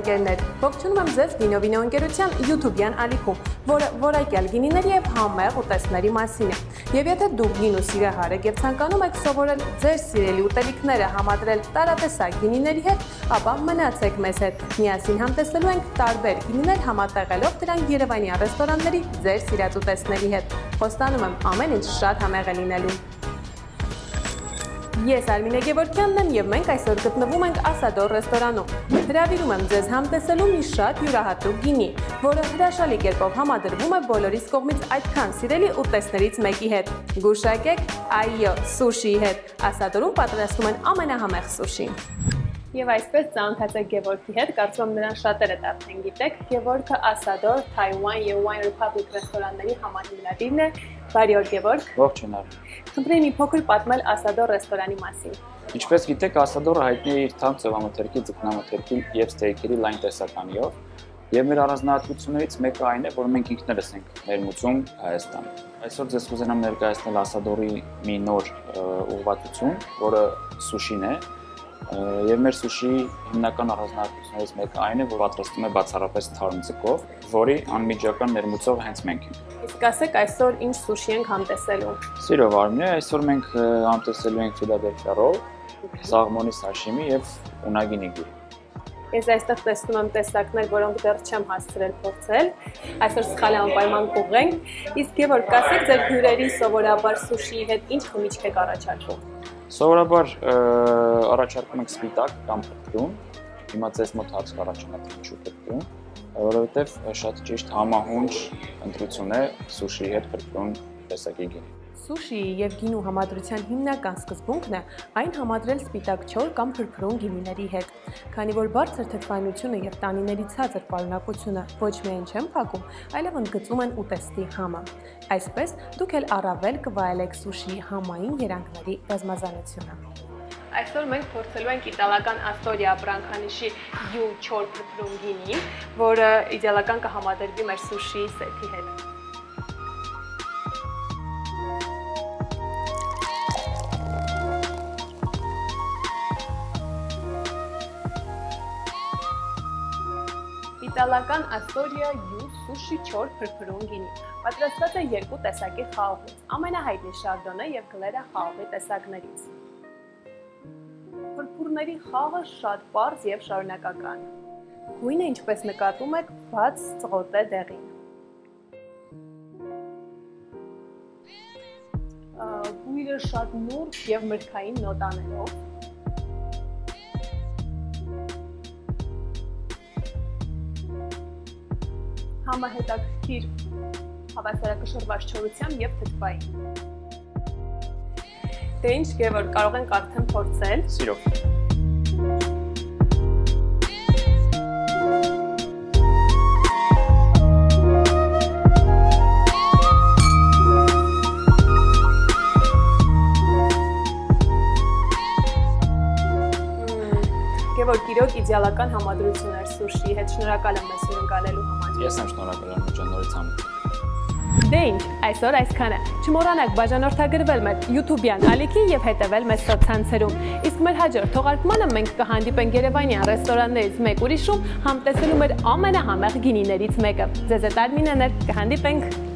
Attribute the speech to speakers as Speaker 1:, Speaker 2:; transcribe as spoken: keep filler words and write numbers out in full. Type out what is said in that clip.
Speaker 1: ընկերներ, ողջունում եմ ձեզ VINO&VINO ընկերության YouTube-յան ալիքում, որը որակյալ գինիների և համեղ ուտեստների մասին է։ Եվ եթե դուք գինու սիրահար եք և ցանկանում եք սովորել ձեր սիրելի ուտելիքները համադրել տարատեսակ գինիների հետ, ապա մնացեք մեզ հետ։ Միասին համտեսելու ենք տարբեր գինիներ համատեղելով դրանք Երևանյան ռեստորանների ձեր սիրած ուտեստների հետ։ Խոստանում եմ ամեն ինչ շատ համեղ է լինելու։ Ես Արմինե Գևորգյանն եմ և մենք այսօր գտնվում ենք Asador ռեստորանում։ Հրավիրում եմ ձեզ համտեսելու մի շատ յուրահատուկ գինի, որը հրաշալի կերպով համադրվում է բոլորիս կողմից այդքան սիրելի ուտեստներից մեկի հետ։ Գուշակեք այո, Sushiի հետ։ Asador-ում պատրաստում են ամենահամեղ սուշին։ Եվ այսպես ծանոթացեք Գևորգի հետ, կարծում եմ նրան շատերը արդեն գիտեք։ Գևորգը Asador, Taiwan և Wine Republic ռեստորանների համահիմնադիրն է։ Բարի օր, Գևորգ։
Speaker 2: Ողջույն Արմին։
Speaker 1: Խնդրեմ մի փոքր պատմել Asador ռեստորանի մասին։
Speaker 2: Ինչպես գիտեք, Asador-ը հայտնի է իր թանկ ծովամթերքի, ձկնամթերքի և ստեյքերի լայն տեսականիով, և մեր առանձնահատկություններից մեկը այն է, որ մենք ինքներս ենք ներմուծում Հայաստան։ Այսօր ձեզ կուզենամ ներկայացնել Asador-ի մի նոր ուղղվածություն, որը սուշին է, և մեր սուշիի հիմնական առանձնահատկություններից մեկը այն է, որ պատրաստում է բացառապես թարմ ձկով, որի անմիջական ներմուծողը հենց մենք ենք։
Speaker 1: Իսկ ասեք, այսօր ինչ սուշի ենք համտեսելու։
Speaker 2: Սիրով Արմինե, այսօր մենք համտեսելու ենք Philadelphia roll, սաղմոնի սաշիմի և ունագի նիգիրի։
Speaker 1: Ես այստեղ տեսնում եմ տեսակներ, որոնք դեռ չեմ հասցրել փորձել։ Այսօր սխալ անպայման կուղենք։ Իսկ Գևորգ, ասեք, ձեր հյուրերի սովորաբար սուշիի հետ ինչ խմիչք եք առաջարկում։
Speaker 2: Սովորաբար առաջարկում ենք սպիտակ կամ փրփրուն, հիմա ձեզ մոտ հարց կառաջանա թե ինչու փրփրուն, որովհետև շատ ճիշտ համահունչ ընտրություն է սուշիի հետ փրփրուն տեսակի գինի։
Speaker 1: Սուշիի և գինու համադրության հիմնական սկզբունքն է այն համադրել սպիտակ չոր կամ փրփրուն գինիների հետ, քանի որ բարձր թթվայնությունը և տանիների ցածր պարունակությունը ոչ միայն չեն փակում, այլև ընդգծում են ուտեստի համը։ Այսպես դուք էլ առավել կվայելեք սուշիի համային երանգների բազմազանությունը։ Այսօր մենք փորձելու ենք իտալական Astoria ապրանքանիշի յու չոր փրփրուն գինի, որը իդեալական կհամադրվի մեր սուշիի սեթի հետ։ Իտալական Astoria յու սուշի չոր փրփրուն գինի պատրաստված է երկու տեսակի խաղողից, ամենահայտնի շարդոնե և գլերա խաղողի տեսակներից։ Փրփուրների խաղը շատ պարզ և շարունակական։ Գույնը, ինչպես նկատում եք, բաց ծղոտ է դեղին։ Գույրը շատ նուրբ և մրգային նոտաներով։ Համահետաքրքիր հավասարակշռված չորությամբ և թթվային։ Դե ինչ, Գևորգ, կարող ենք արդեն փորձել։
Speaker 2: Սիրով։
Speaker 1: Գևորգ, իրոք իդեալական համադրություն էր սուշիի հետ, շնորհակալ եմ մեզ հյուրընկալելու համար։
Speaker 2: Ես եմ շնորհակալ Արմին, նորից համեցեք։
Speaker 1: Դե ինչ, այսօր այսքանը։ Չմոռանաք բաժանորդագրվել մեր YouTube-յան ալիքին և հետևել մեզ սոցցանցերում։ Իսկ մեր հաջորդ թողարկմանը մենք կհանդիպենք Երևանյան ռեստորաններից մեկ ուրիշում համտեսելու մեր ամենահամեղ գինիներից մեկը։ Ձեզ հետ Արմինեն էր, կհանդիպենք։